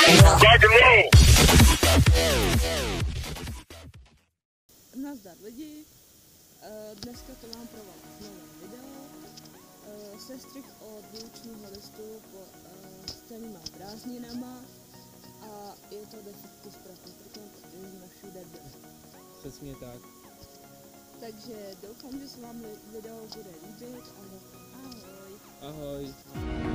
Nazdar lidi, dneska to mám pro vás nové video, sestřih od výučního listu s celýma prázdninama a je to defekty z prachu, protože jsme všude byli. Přesně tak. Takže doufám, že se vám video bude líbit a ahoj. Ahoj.